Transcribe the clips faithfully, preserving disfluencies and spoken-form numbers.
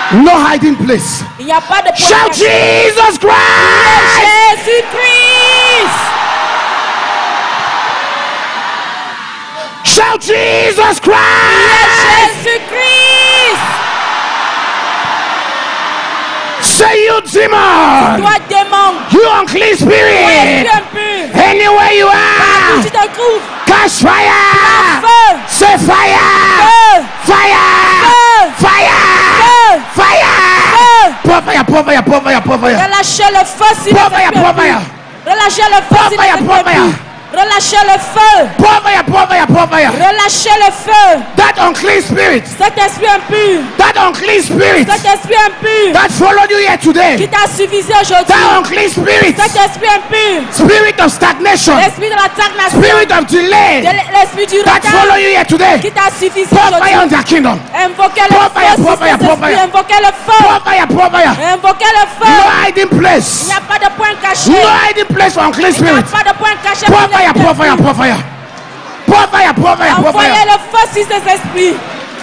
No hiding place. Il n'y a pas de point Shout caché. Jesus Christ! Jésus-Christ. Shout Jesus Christ! Jésus-Christ. Say you demon! Toi démon. You unclean Toi spirit! impur. Anywhere you Où are! tu te trouves. Catch fire! Feu. Say fire! Feu. Fire! Feu. Fire! Feu. Fire! Pour fire, pour fire, pour fire, pour fire! Relâchez le feu si Pour vous fire, êtes pour impur. fire! Relâchez le feu Pour si fire, vous pour êtes fire! impur. Relâchez le feu. Pour fire, pour fire, pour fire! Relâchez le feu. That unclean spirit! Cet esprit impur. That unclean spirit! Cet esprit impur. That followed you here Qui today! t'a suffi aujourd'hui. That unclean spirit! Cet esprit impur. Spirit of stagnation! L'esprit de la stagnation. Spirit of delay! De l'esprit du That follow retard. you here today! Qui t'a suffi Pour fire aujourd'hui. on their kingdom! Invoquez le Pour feu. fire, si pour fire, cet pour esprit. fire. Invoquez le feu. Pour fire, pour fire! Invoquez le No feu. hiding Il place! n'y a pas de point caché. No hiding place for unclean Il n'y a spirit! pas de point caché. Pour pour les fire, pour fire, impurs. pour fire! Pour fire, pour fire, pour Envoyez fire! le feu sur ces esprits.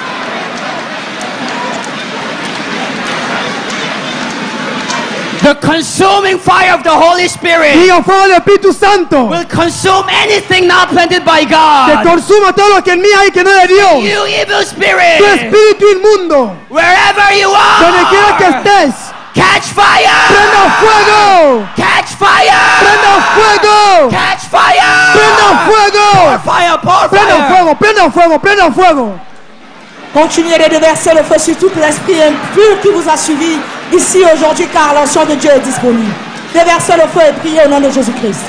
The consuming fire of the Holy Spirit Y el fuego del Espíritu Santo will consume anything not planted by que God. consuma todo lo que en mí hay que no es de Dios. You evil Tu spirit, espíritu inmundo, wherever you donde quiera que are, estés, catch fire! prenda fuego, Catch fire! prenda fuego, Catch fire! prenda Pour fuego, fire, pour prenda fire! fuego, prenda fuego, prenda fuego. Continuez de déverser le feu sur tout l'esprit impur qui vous a suivi ici aujourd'hui, car l'onction de Dieu est disponible. Déversez le feu et priez au nom de Jésus-Christ.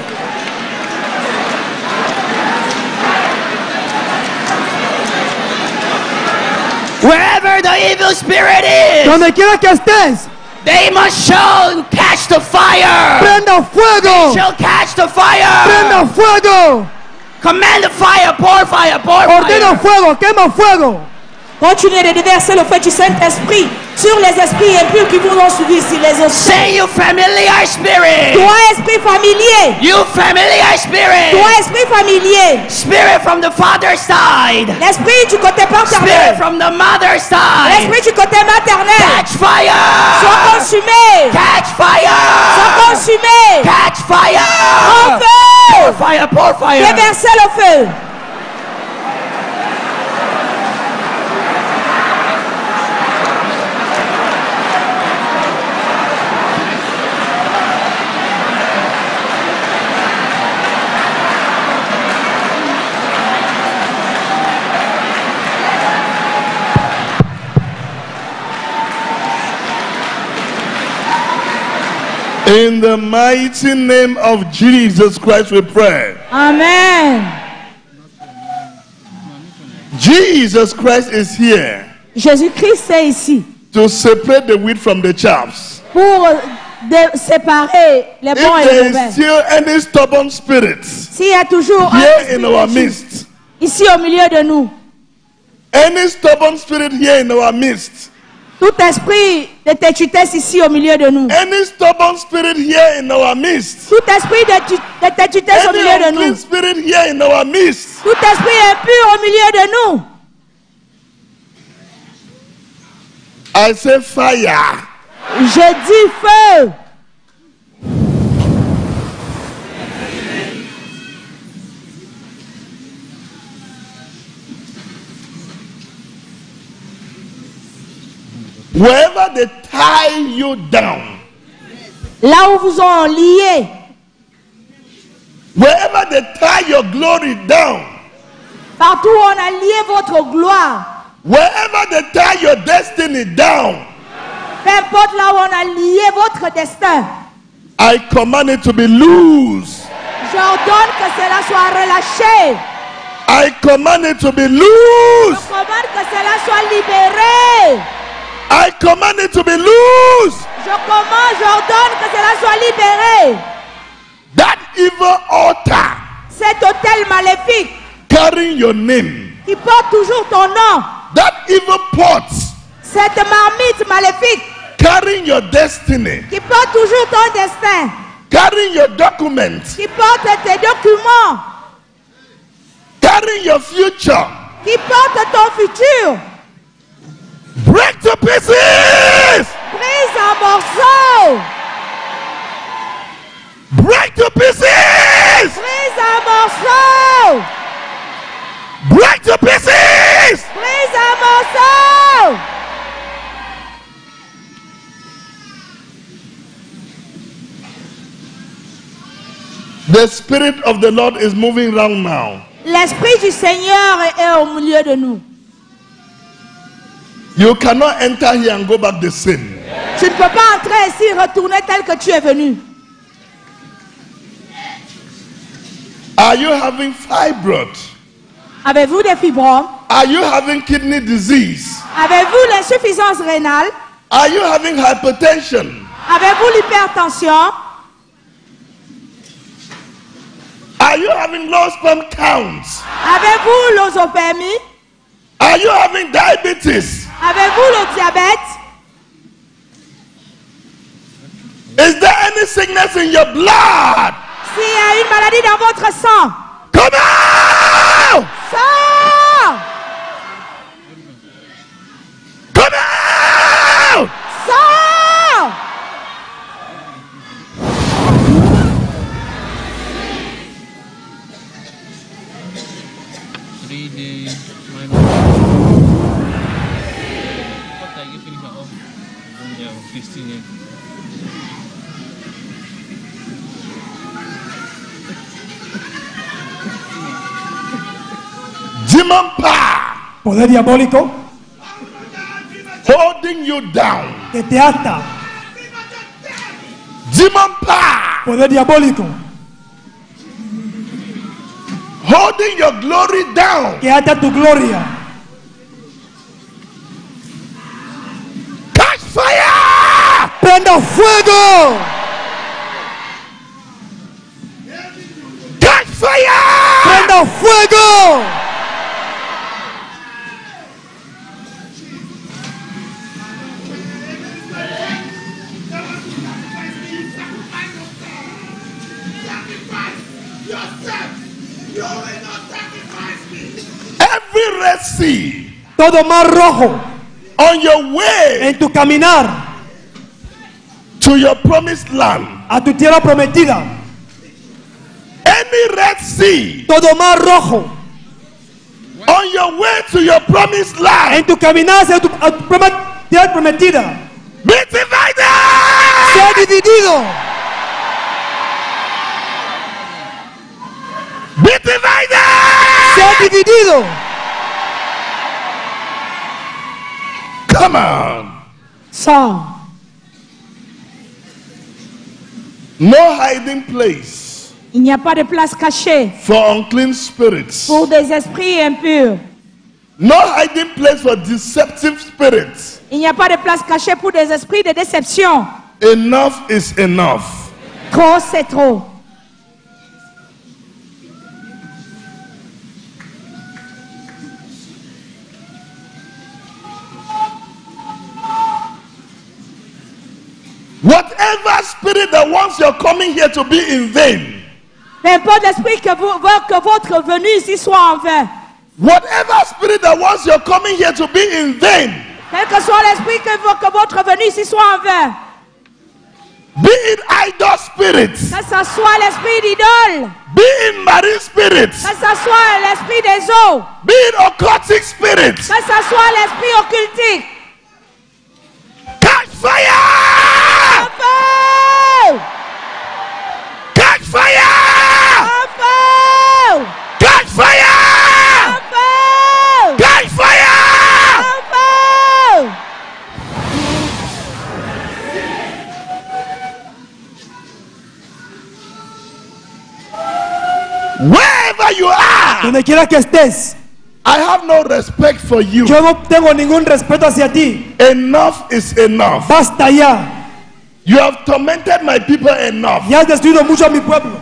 Wherever the evil spirit is, Donde quiera que estés, they must shall catch the fire. prenda fuego, Shall catch the fire. prenda fuego, Command the fire, pour fire, pour ordena fire. fuego, quema fuego. Continuez de déverser le feu du Saint-Esprit sur les esprits impurs qui vous ont suivi ici, les esprits. Say you familiar spirit. Toi, esprit familier. You familiar spirit. Toi, esprit familier. Spirit from the father's side. L'esprit du côté Spirit paternel. from the mother's side. L'esprit du côté maternel. Catch fire. Sois consumé. Catch fire. Sois consumé. Catch fire. Prends feu. Pour fire, pour fire. Déversez le feu. In the mighty name of Jesus Christ we pray. Amen. Jesus Christ is here Jésus-Christ est ici to separate the wheat from the chaffs. pour de séparer les bons If et les there mauvais. is still any stubborn spirits S'il y a toujours un here esprit in our déchu midst, ici au milieu de nous, any stubborn spirit here in our midst, tout esprit de têtutesse ici au milieu de nous, any stubborn spirit here in our midst, tout esprit de, tu- de têtutesse au any milieu de unclean nous, spirit here in our midst, tout esprit impur au milieu de nous, I say fire. je dis feu. Wherever they tie you down, Là où vous ont lié, wherever they tie your glory down, partout où on a lié votre gloire, wherever they tie your destiny down, peu importe là où on a lié votre destin, I command it to be loose. j'ordonne que cela soit relâché. I command it to be Je loose. commande que cela soit libéré. I command it to be loose. Je commande, j'ordonne que cela soit libéré. That evil altar Cet hôtel maléfique carrying your name, qui porte toujours ton nom, that evil pot cette marmite maléfique carrying your destiny, qui porte toujours ton destin, carrying your documents, qui porte tes documents, carrying your future, qui porte ton futur, break to pieces. The Spirit of the Lord is moving around now. L'Esprit du Seigneur est au milieu de nous. You cannot enter here and go back the same. Tu ne peux pas entrer ici et retourner tel que tu es venu. Are you having fibroid? Avez-vous des fibromes? Are you having kidney disease? Avez-vous l'insuffisance rénale? Are you having hypertension? Avez-vous l'hypertension? Are you having low sperm counts? Avez-vous l'osopémie? Are you having diabetes? Avez-vous le diabète? Is there any sickness in your blood? S'il y a une maladie dans votre sang, Come out! sors! Come out! Sors! three D my What I get finish off? Yeah, fifteen years. Demon power Poder diabólico holding you down. que te ata. Demon power Poder diabólico holding your glory down. que ata tu gloria. Catch fire! ¡Prenda fuego! Catch fire! ¡Prenda fuego! Every Red Sea Todo mar rojo on your way en tu caminar to your promised land. a tu tierra prometida. Any Red Sea Todo mar rojo on your way to your promised en land. tu caminar hacia tu, a tu prome- tierra prometida. Be divided! Sea dividido. Be divided! Sea dividido. Come on. Sors. No hiding place Il n'y a pas de place cachée for unclean spirits. pour des esprits impurs. No hiding place for deceptive spirits. Il n'y a pas de place cachée pour des esprits de déception. Enough is enough. Trop, c'est trop. Whatever spirit that wants your coming here to be in vain, Peu importe l'esprit que, vous, que votre venue ici soit en vain. whatever spirit that wants your coming here to be in vain, Quel que soit l'esprit que, vo- que votre venue ici soit en vain. be it idol spirits, Que ce soit l'esprit d'idole. be it marine spirits, Que ce soit l'esprit des eaux. be it occultic spirits, Que ce soit l'esprit occultique. catch fire! Feu! Catch fire! Feu! Catch fire! Feu! Catch fire! Feu! Wherever you are, Donde quiera que estés, I have no respect for you. yo no tengo ningún respeto hacia ti. Enough is enough. Basta ya. You have tormented my people enough. Ya has destruido mucho a mi pueblo.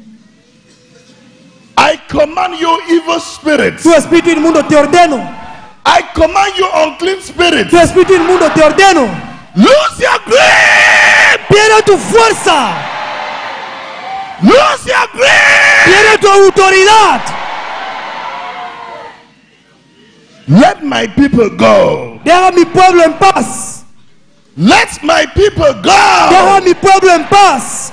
I command you, evil spirits. Tu espíritu inmundo te ordeno. I command you, unclean spirits. Tu espíritu inmundo te ordeno. Lose your grip! Pierde tu fuerza. Lose your grip! Pierde tu autoridad. Let my people go. Deja a mi pueblo en paz. Let my people Deja a go. mi pueblo en paz.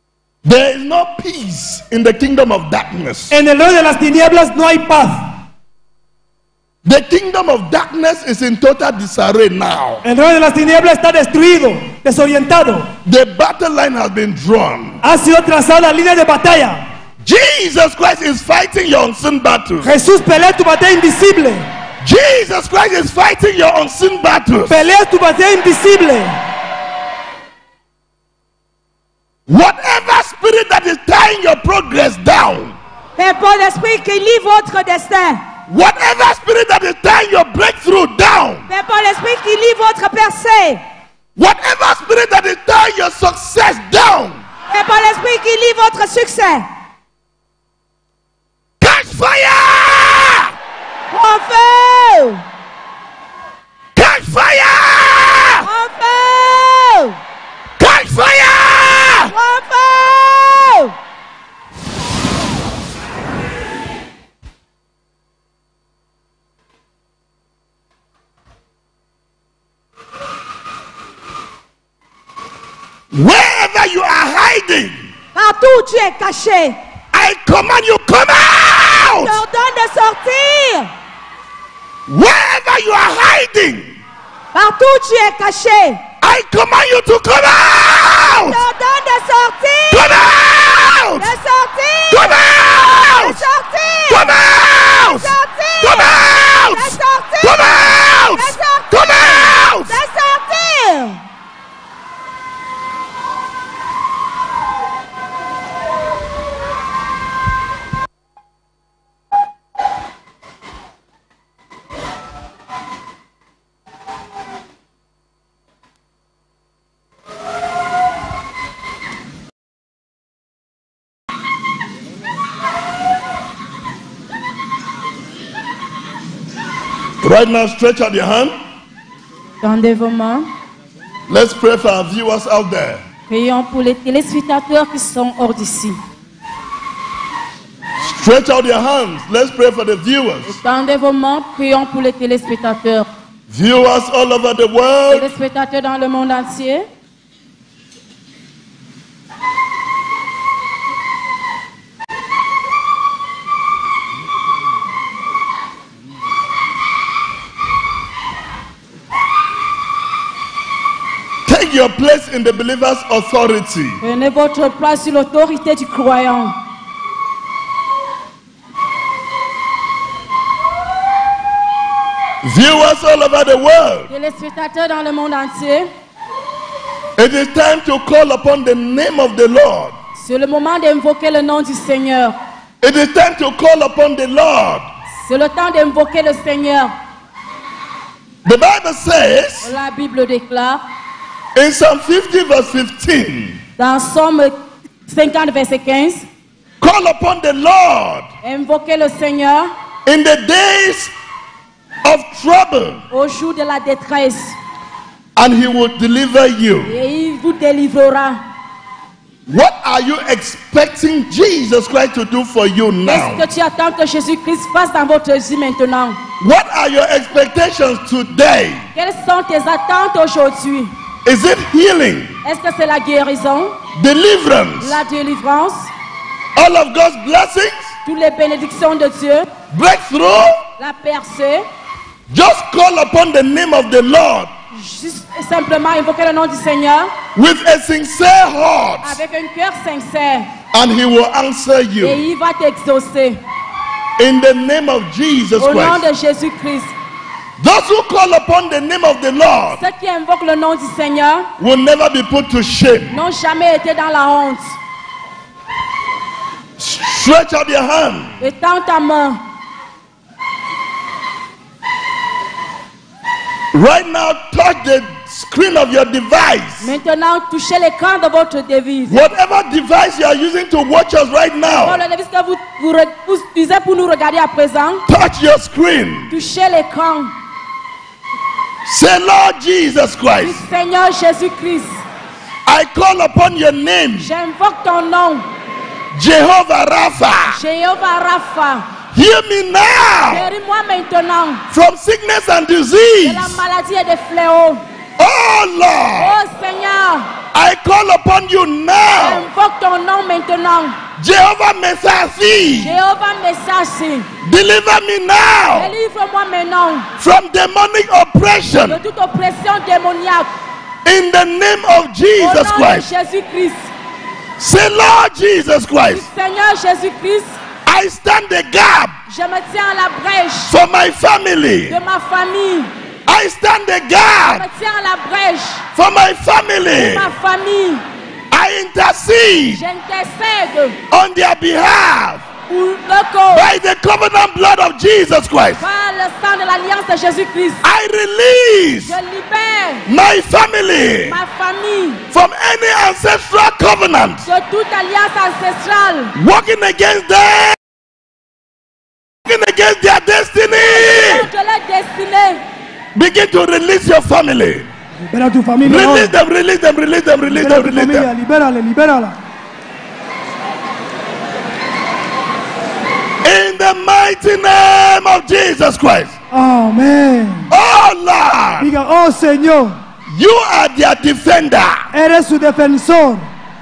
There is no peace in the kingdom of darkness. En el reino de las tinieblas no hay paz. The kingdom of darkness is in total disarray now. El reino de las tinieblas está destruido, desorientado. The battle line has been drawn. Ha sido trazada la línea de batalla. Jesus Christ is fighting your unseen battles. Jesús pelea tu batalla invisible. Jesus Christ is fighting your unseen battles. Pelea tu batalla invisible. Whatever spirit that is tying your progress down, Peu importe l'esprit qui lie votre destin. whatever spirit that is tying your breakthrough down, Peu importe l'esprit qui lie votre percée. whatever spirit that is tying your success down, Peu importe l'esprit qui lie votre succès. catch fire! En feu! Catch fire! En feu! Catch fire! En feu! Wherever you are hiding, Partout où tu es caché, I command you, come je out! t'ordonne de sortir. Wherever you are hiding, Partout où tu es caché, I command you to come je out! t'ordonne de sortir. Come out! De sortir. Come De out! sortir. Come out! De sortir. Come out! De sortir. Come out! De sortir. Come out! De sortir. Right now, stretch out your hand. Tendez vos mains. Let's pray for our viewers out there. Prions pour les téléspectateurs qui sont hors d'ici. Stretch out your hands. Let's pray for the viewers. Tendez vos mains. Prions pour les téléspectateurs. Viewers all over the world. Téléspectateurs dans le monde entier. Take your place in the believer's authority. Prenez votre place sur l'autorité du croyant. Viewers all over the world. Téléspectateurs dans le monde entier. It is time to call upon the name of the Lord. C'est le moment d'invoquer le nom du Seigneur. It is time to call upon the Lord. C'est le temps d'invoquer le Seigneur. The Bible says La Bible déclare in Psalm fifty verse fifteen, dans Somme cinquante, verset quinze, call upon the Lord invoquez le Seigneur in the days of trouble au jour de la détresse and he will deliver you. et il vous délivrera. What are you expecting Jesus Christ to do for you Qu'est-ce now? que tu attends que Jésus-Christ fasse dans votre vie maintenant? What are your expectations today? Quelles sont tes attentes aujourd'hui? Is it healing, Est-ce que c'est la guérison, deliverance, la délivrance, all of God's blessings, toutes les bénédictions de Dieu, breakthrough? la percée? Just call upon the name of the Lord Juste et simplement invoquer le nom du Seigneur with a sincere heart avec un cœur sincère and he will answer et you il va t'exaucer in the name of Jesus au nom Christ. de Jésus-Christ. Those who call upon the name of the Lord Ceux qui invoquent le nom du Seigneur will never be put to shame. n'ont jamais été dans la honte. Stretch out your hand. Étends ta main. Right now, touch the screen of your device. Maintenant, touchez l'écran de votre devise. Whatever device you are using to watch us right Pour now, le devise que vous, vous, re- vous utilisez pour nous regarder à présent, touch your screen. touchez l'écran Say, Lord Jesus du Christ, Seigneur Jésus-Christ. I call upon your name, J'invoque ton nom, Jehovah Rapha. Jéhovah Rapha. Hear me now Guéris-moi maintenant from sickness and de disease. la maladie et des fléaux. Oh Lord, Oh Seigneur, I call upon you now. Invoque ton nom maintenant. Jehovah Messiah, Jéhovah Messager. deliver me now Délivre-moi maintenant from demonic de oppression toute oppression démoniaque. in the name of Au Jesus nom de Christ. Jésus-Christ. Say, Lord Jesus Christ, Seigneur Jésus-Christ, I stand the gap je me tiens à la brèche for my family. de ma famille. I stand the Je gap me tiens à la brèche for my de family. ma famille. I intercede J'intercède on their behalf pour le corps by the covenant blood of Jesus Christ. par le sang de l'alliance de Jésus-Christ. I release Je libère my family ma famille from any ancestral covenant de toute alliance ancestrale working against them, working against their destiny. de leur destinée. Begin to release your family. Libera a tu familia. Release ahora. them, release them, release them, release Libera a them, tu release familia. them. Libérale, libérala. In the mighty name of Jesus Christ. Amén. Oh Lord, Diga, oh Señor, you are their defender. eres su defensor.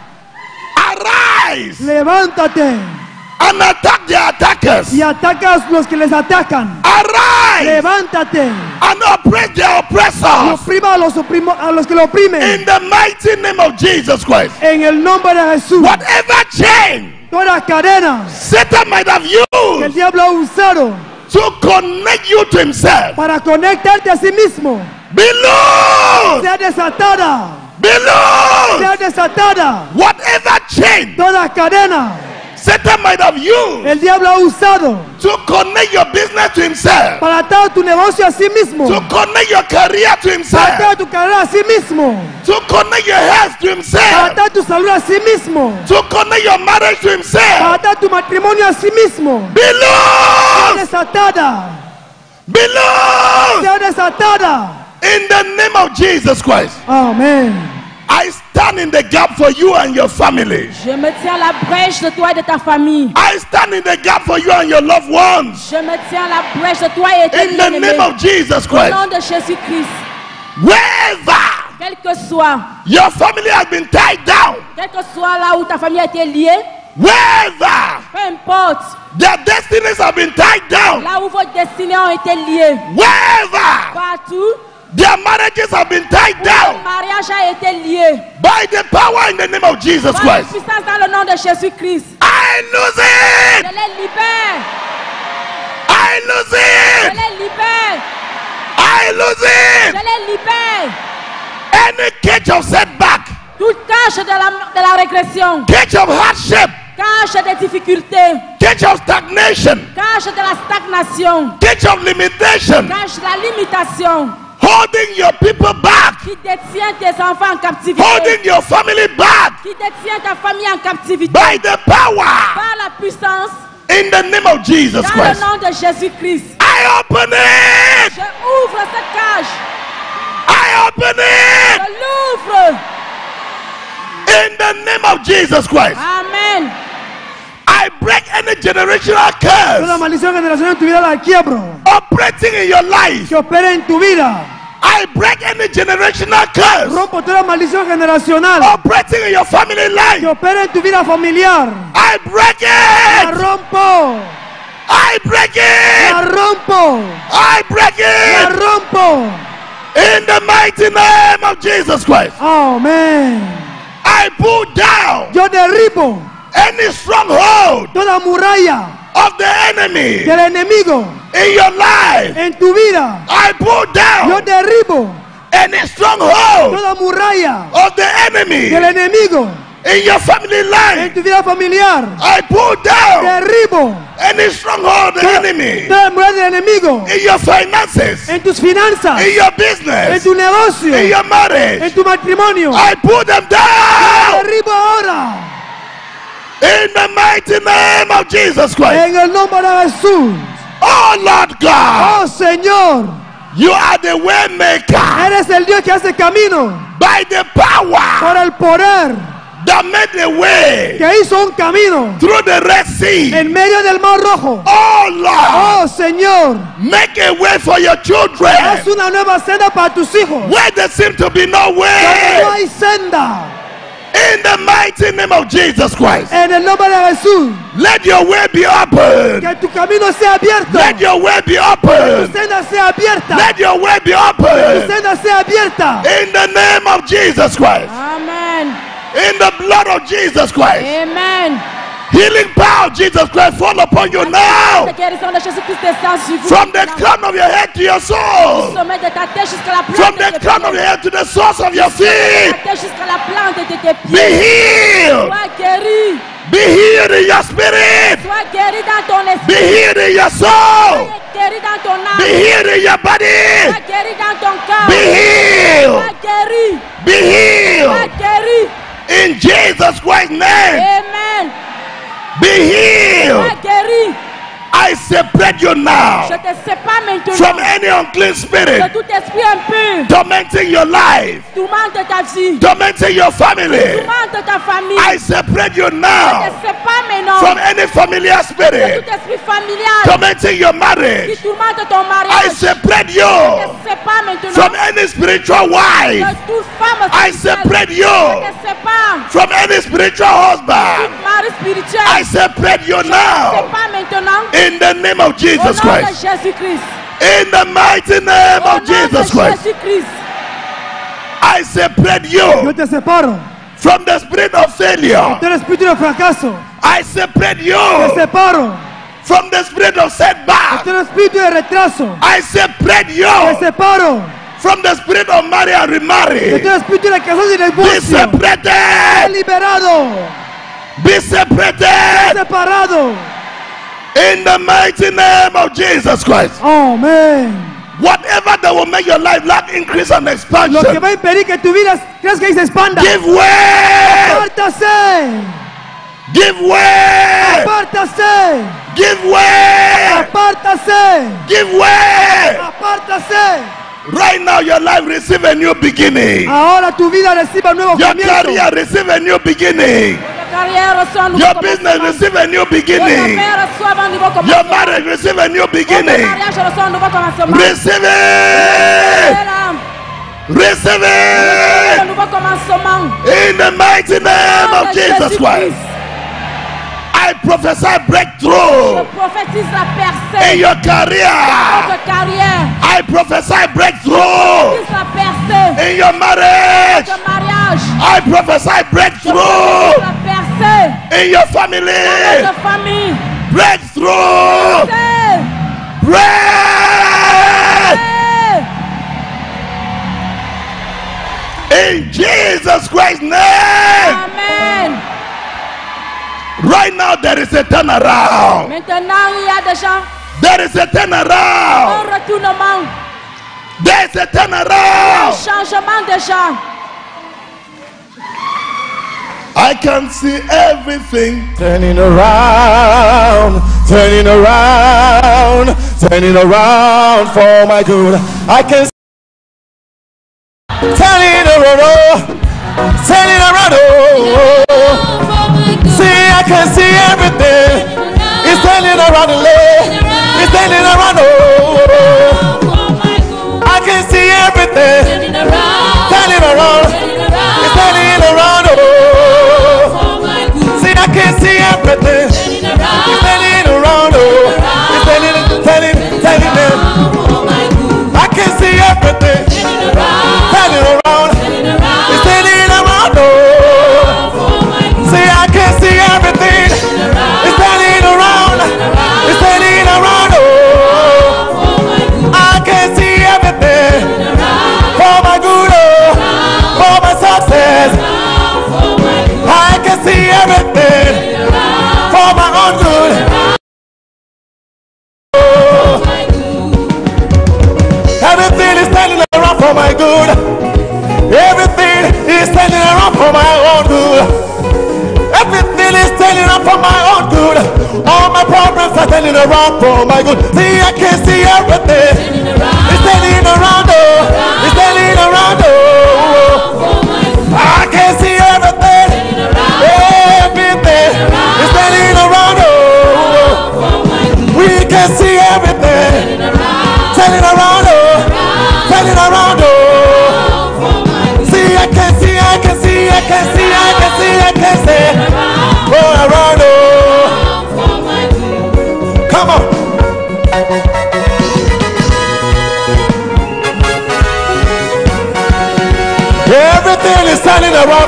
Arise Levántate and attack their attackers. y atacas los que les atacan. Arise Levántate and oppress their y oppressors. oprima a los, oprimo- a los que lo oprimen. In the mighty name of Jesus Christ. En el nombre de Jesús. Whatever chain Todas las cadenas Satan might have que el used diablo ha usado to connect you to himself, para conectarte a sí mismo, be loose, sea desatada, be loose. sea desatada. Whatever chain Todas las cadenas Satan might have used el diablo ha usado to connect your business to himself, para atar tu negocio a sí mismo, to connect your career to para himself, atar tu carrera a sí mismo, to connect your health to para himself, atar tu salud a sí mismo, to connect your marriage to para himself. atar tu matrimonio a sí mismo. Be Sea loose, desatada, be loose sea desatada. in the name of Jesus Christ. Amén. I stand in the gap for you and your family. Je me tiens à la brèche de toi et de ta famille. I stand in the gap for you and your loved ones. Je me tiens à la brèche de toi et de tes In the name bien-aimés. of Jesus Au Christ. nom de Jésus-Christ. Wherever Quel que soit, your family has been tied down, quel que soit là où ta famille a été liée, wherever peu importe, their destinies have been tied down, là où vos destinées ont été liées, wherever partout their marriages have been tied où down, le mariage a été lié, by the power in the name of Jesus par la Christ, puissance dans le nom de Jésus-Christ, I lose je it! les libère, I lose je it! les libère, I lose je it! les libère. Any cage of setback, Toute cache de la, de la régression, cage of hardship, cache des difficultés, cage of stagnation, cache de la stagnation, cage of limitation, cache la limitation holding your people back, qui détient tes enfants en captivité, holding your family back qui détient ta famille en captivité by the power par la puissance in the name of Jesus dans le Christ. nom de Jésus-Christ. I open it! Je ouvre cette cage, I open it! je l'ouvre. In the name of Jesus Christ. Amen. I break any generational Toda curse maldición generacional en tu vida la quiebro. operating in your life. Que opere en tu vida. I break any generational curse Rompo toda maldición generacional operating in your family que life. opere en tu vida familiar. I break La it! rompo. I break La it! rompo. I break La it! rompo. In the mighty name of Jesus Christ. Amén. I pull down Yo derribo any stronghold toda muralla of the enemy del enemigo in your life. en tu vida. I pull Yo down derribo any stronghold toda muralla of the enemy del enemigo in your family en life. tu vida familiar. I pull down Derribo any stronghold of the toda, enemy toda muralla del enemigo in your finances, en tus finanzas, in your en business, tu negocio, in your en marriage. tu matrimonio. I pull them down Derribo ahora in the mighty name of Jesus Christ. en el nombre de Jesús. Oh Lord God, Oh Señor, you are the way maker eres el Dios que hace camino by the power por el poder that made the way que hizo un camino through the Red Sea. en medio del mar rojo. Oh Lord, Oh Señor, make a way for your children haz una nueva senda para tus hijos. where there seems to be no Donde no way. hay senda. mighty name of Jesus Christ, En el nombre de Jesús. let your way be open. Que tu camino sea abierto. Let your way be Tu open. senda sea abierta. Let your way be Tu open. senda sea abierta. In the name of Jesus Christ. Amen. In the blood of Jesus Christ. Amen. Healing power of Jesus Christ fall upon you now. La guérison de Jésus-Christ descend sur vous. From the crown of your head to your soul. Sommet de ta tête jusqu'à la plante From de the tes crown of pieds. your head to the source of your De ta feet. tête jusqu'à la plante de tes Be pieds. healed. Sois guéri. Be healed in your spirit. Sois guéri dans ton Be esprit. healed in your soul. Sois guéri dans ton Be âme. healed in your Sois body. guéri dans ton corps. Be healed. Sois guéri. Be Sois healed. guéri. In Jesus Christ's name. Amen. Be healed. Sois guéri. I separate you now Je te sépare maintenant from any unclean de spirit tout esprit impur. tormenting your life, Tourmente ta vie. tormenting your family. Tourmente ta famille. I separate you Je now te sépare maintenant from any familiar de spirit tout esprit familial tormenting your qui marriage. tourmente ton I mariage. separate Je you te sépare maintenant from any spiritual de wife. toute femme I spirituelle. separate Je you te sépare from any spiritual husband. toute mari spirituel. I separate you Je te now sépare maintenant in the name of au nom Jesus de Christ. Jésus-Christ. In the mighty name Au nom of de Jesus Christ. Jésus-Christ. I separate Yo you te separo. from the spirit of failure. Del espíritu de fracaso. I separate Te you separo. from the spirit of setback. Del espíritu de retraso. I separate Te you separo. from the spirit of marry and remarry. Del espíritu de casarse y Be divorcio. separated. Liberado. Be separated Separado. in the mighty name of Jesus Christ. Amén. Whatever that will make your life lack increase and Lo que expansion, va a impedir que tu vida crezca y se expanda. give way. Apártase. Give way. Apártase. Give way. Apártase. Give way. Apártase. Right now, your life receive a new beginning. Ahora tu vida reciba un nuevo Your comienzo. career receive a new beginning. Ta carrière reçoit un nouveau Your business commencement. receive a new Votre beginning. mère reçoit un nouveau Your commencement. marriage receive a new Votre beginning. mariage reçoit un nouveau commencement. Receive it. Voilà. Receive Un it. nouveau commencement. In the mighty name Au nom of de Jesus Christ. I prophesy Je breakthrough prophétise la in percée your dans career. votre carrière. I prophesy breakthrough Prophétise la percée in your marriage. dans votre mariage. I prophesy Je prophétise breakthrough la percée in your dans family. votre famille. Breakthrough. Percée. Break. Percée. In Jesus Christ's name. Amen. Right now there is a turnaround. Maintenant, il y a des gens, There is a un turnaround. retournement, There is a un turnaround. changement de gens. I can see everything. Turning around, turning around, turning around for my good. I can turning around, turning around. Oh, see, I can see everything. It's turning around the lane. It's turning around. Oh, I can see everything. Turning around. It's turning around. Oh, see, I can see everything. It's turning around. Oh, it's turning, turning, turning. It. I can see everything. Turning around. It's turning around. Oh, see, I can see everything. It's turning around. It's turning around. Oh, I can see everything for my good. Oh, for my success. I can see everything for my own good. Oh, everything is turning around for my good. Everything is turning around for my own good. Everything is turning around for my own good. All my problems are turning around for my good. See, I can see everything. It's turning around. Oh, it's turning around. Oh, I can see everything. Everything is turning around. Oh, we can see everything turning around. Oh, turning around. Oh, see, I can see, I can see, I can see, I can see, I can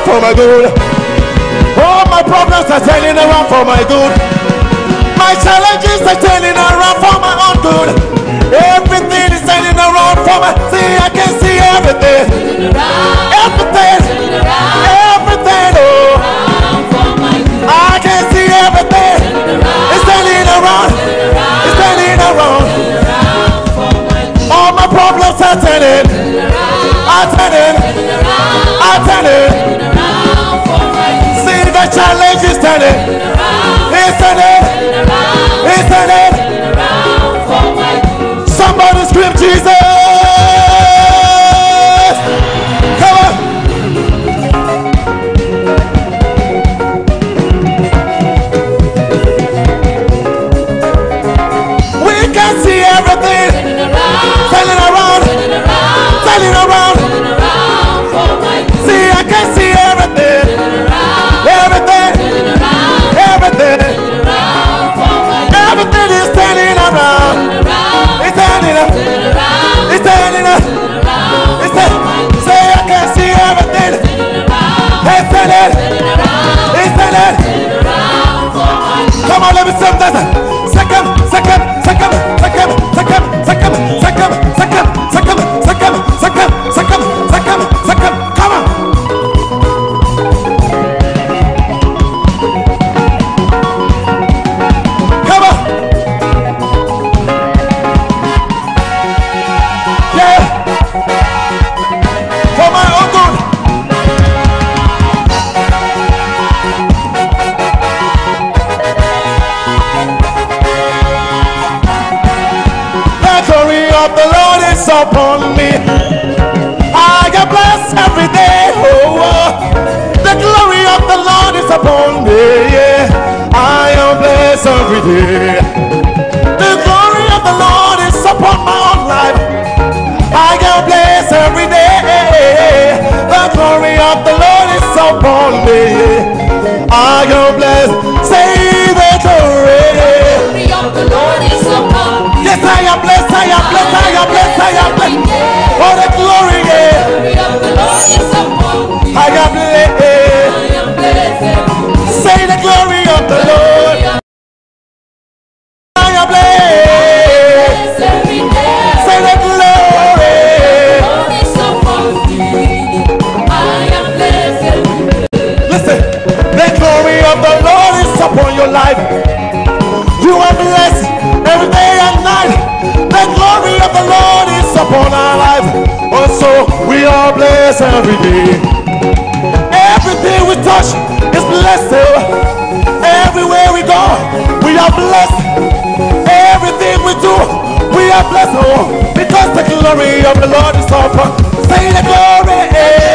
for my good. All my problems are turning around for my good. My challenges are turning around for my own good. Everything is turning around for my. See, I can see everything. Everything. Everything. Oh, I can see everything. It's turning around. It's turning around. All my problems are turning. Are turning. Are turning. See, the challenge is turning. It's turning. It's turning. Somebody scream Jesus. Come on. We can see everything. Turning around. Turning around. See, I can see everything. Everything. Everything. Everything is turning around. It's turning up. It's turning up. It's turning. Say, I can see everything. It's turning. It's turning. Come on, let me sing that. Second, second, second, second, second, second, second, second, second, second, second, second, second, second. Come on. Come on. Yeah. For my own good. The glory of the Lord is upon me. I get blessed every day. Oh, oh. The glory of the Lord is upon me. Yeah, I am blessed every day. The glory of the Lord is upon my own life. I get blessed every day. The glory of the Lord is upon me. I get blessed. Say the glory. Yes, I am blessed, I am blessed, I am blessed, I am blessed. Oh, the glory, yeah. I am blessed. Say the glory of the Lord. I am blessed. Say the glory. Listen, the glory of the Lord is upon your life. You are blessed every day and night. The glory of the Lord is upon our life. Also, we are blessed every day. Everything we touch is blessed. Everywhere we go, we are blessed. Everything we do, we are blessed. Oh, because the glory of the Lord is upon. Say the glory.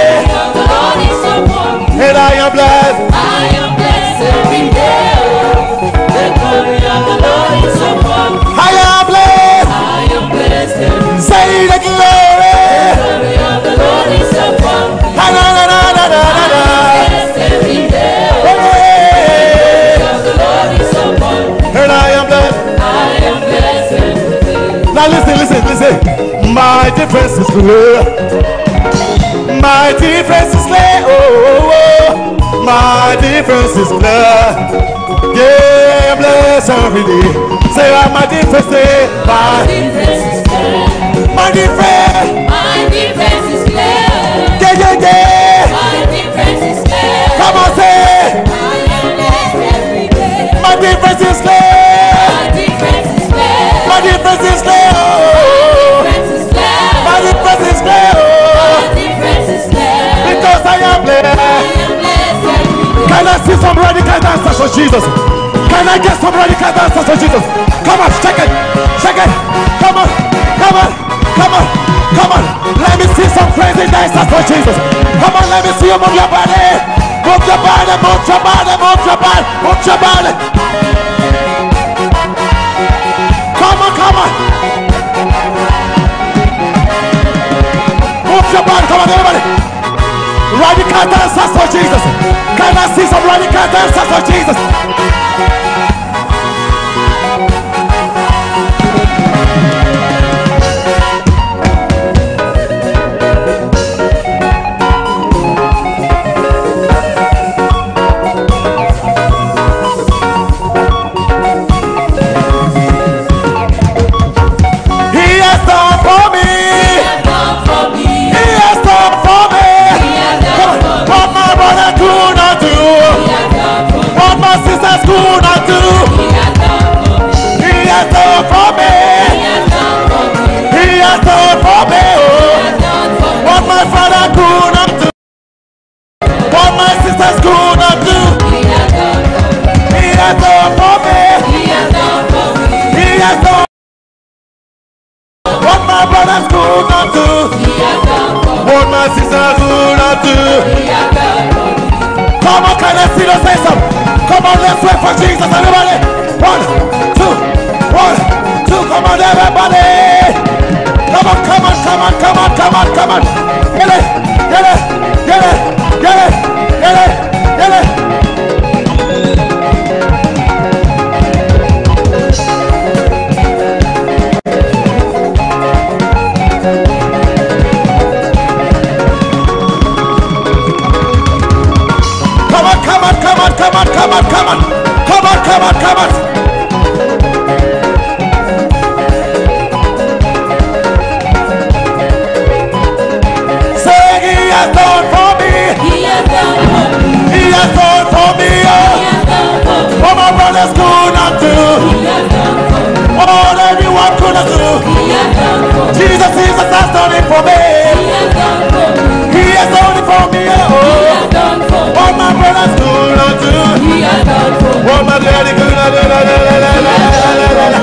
And I am blessed. I am blessed every day. The glory of the Lord is upon me. I am blessed. I am blessed every day. Say the glory. The glory of the Lord is upon me. Na, na, na, na, na, na, na, na. I am blessed every day. Hey. The glory of the Lord is upon me. And I am blessed. I am blessed every day. Now listen, listen, listen. My defense is clear. My defense is clear. Oh, oh, oh. My defense is clear. Yeah, I'm blessed every day. Say, I'm my defense day. My Defense is clear. My defense. My defense is clear. Yeah, yeah, yeah. My defense is clear. Come on, say. I am blessed every day. My defense is clear. My defense is clear. My defense is clear. Oh. Defense is clear. My defense is clear. Oh. My defense is clear. Because I am I blessed. am blessed every day. Can I see some radical dancers for Jesus? Can I get some radical dancers for Jesus? Come on, shake it, shake it. Come on, come on, come on, come on. Let me see some crazy dancers for Jesus. Come on, let me see you move your body. Move your body, move your body, move your body, move your body. Come on, come on. Move your body, come on, everybody. Radical dancers for Jesus. Can I see some radical dancers for Jesus? not do. Come on, can I see the say some? Come on, let's wait for Jesus, everybody. One, two, one, two. Come on, everybody. Come on, come on, come on, come on, come on, come on. Get it, get it, get it, get it, get it, get it. Come on, come on, come on, come on, come on, come on, come on, come on, come on. Done for me. He has done for me. He has done for me. He has done for me. What my brothers could not do. He has done for me. All everyone could not do. He has done for me. Jesus, Jesus has done it for me. He has done for me. He has done it for me. Oh. He has done for me. What my brothers could not do. He has done for me. What my daddy could not do. La, la, la, la, la, la, la, la.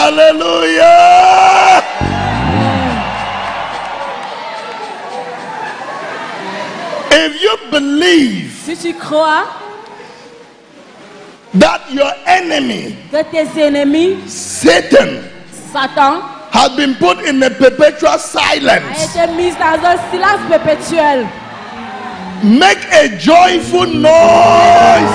Hallelujah. If you believe Si tu crois that your enemy, que tes ennemis, Satan, Satan, has been put in a perpetual a silence, été mis dans un silence perpétuel. make a joyful noise.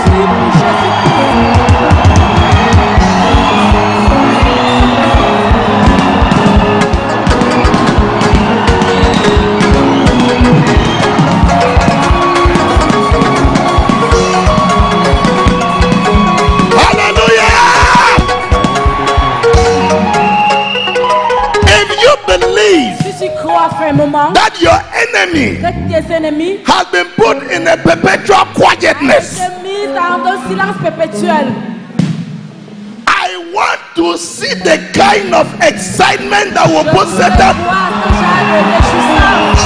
Si tu crois fermement That your enemy que tes ennemis has been put in a perpetual quietness, sont mis dans un silence perpétuel. I want to see the kind of excitement that will Je put voudrais Satan. voir ce genre de réjouissance.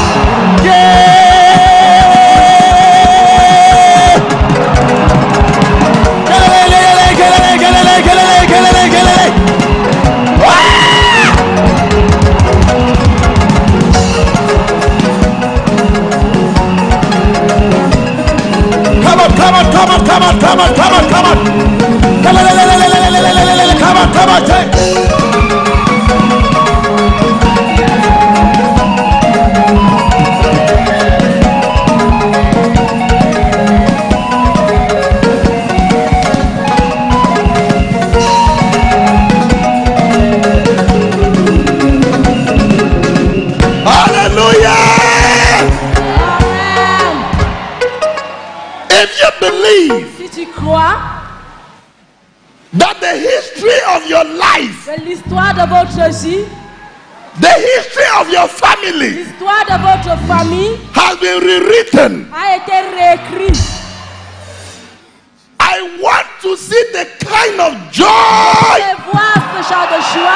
Come on, come on, come on, come on, come on, come on, come on. Come on, come on, take. Si tu crois that the history of your life, que l'histoire de votre vie, the history of your family l'histoire de votre famille has been rewritten, a été réécrite, I want to see the kind of joy. et voir ce genre de joie.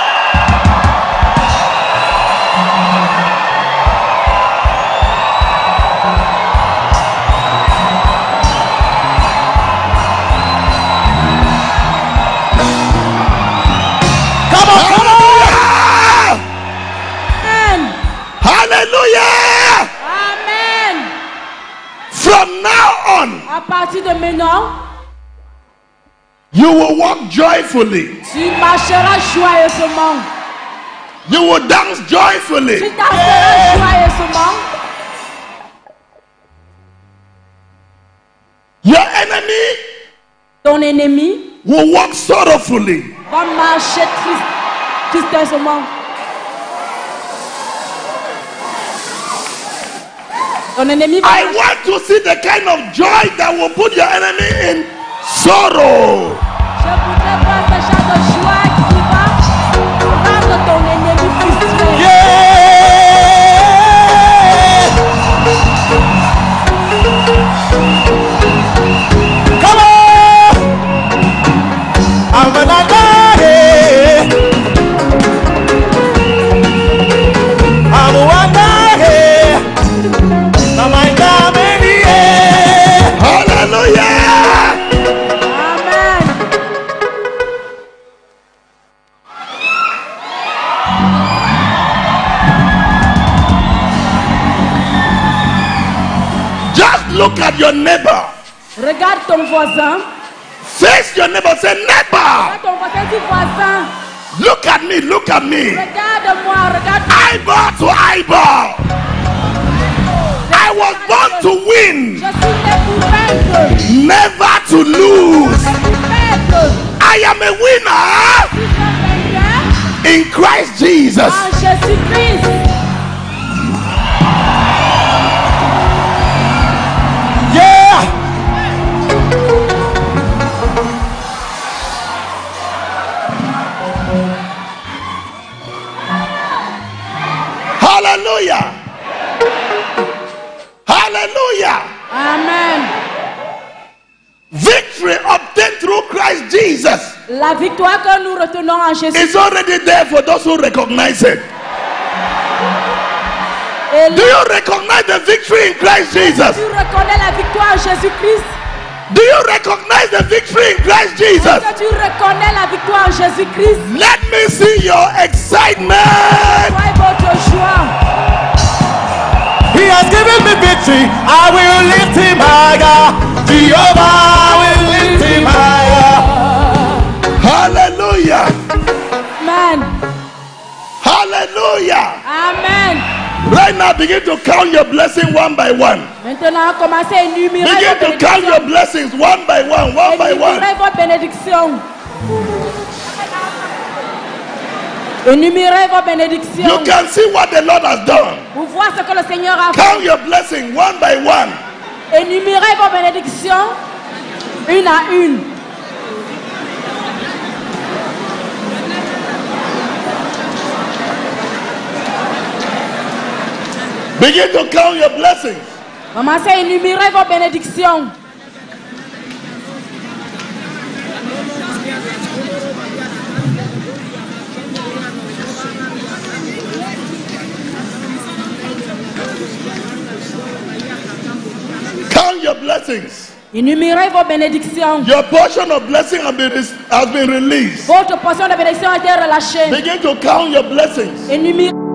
Hallelujah! Amen. From now on, À partir de maintenant, you will walk joyfully. tu marcheras joyeusement. You will dance joyfully. Tu danseras joyeusement. Your enemy Ton ennemi will walk sorrowfully. va marcher triste, tristessement. Ton ennemi va I marcher. want to see the kind of joy that will put your enemy in sorrow. Je voudrais voir ce genre de joie qui va rendre ton ennemi frustré. Come on! I'm gonna die. I'm gonna die. I'm gonna die. Hallelujah! Amen. Just look at your neighbor. Regarde ton voisin. Face your neighbor. Say, neighbor, Regarde ton voisin, dis voisin. look at me, look at me. Regarde-moi, regarde-moi. Eyeball to eyeball. I was born to win, Je suis né pour vaincre. never to lose. Vaincre. I am a winner Je suis un vainqueur in Christ Jesus. en Jésus-Christ. Yeah! Hallelujah. Hallelujah. Amen. Victory obtained through Christ Jesus La victoire que nous retenons en Jésus. is already there for those who recognize it. Et Do you recognize the victory in Christ Jesus? tu reconnais la victoire en Jésus-Christ. Do you recognize the victory in Christ Jesus? Est-ce que tu reconnais la victoire en Jésus-Christ. Let me see your excitement. Soyez votre joie. He has given me victory. I will lift him higher. Jehovah, I will lift him higher. Hallelujah. Amen. Hallelujah. Amen. Right now, begin to count your blessing one by one. Maintenant, commencez à énumérer Begin vos to count your bénédictions. blessings one by one, one by one. Énumérez vos bénédictions. Énumérez vos bénédictions. You can see what the Lord has done. Vous voyez ce que le Seigneur a fait. Count your blessing one by one. Énumérez vos bénédictions une à une. Begin to count your blessings. Commencez à énumérer vos bénédictions. Count your blessings. Énumérez vos bénédictions. Your portion of blessing has been, has been released. Votre portion de bénédiction a été relâchée. Begin to count your blessings. Énumérez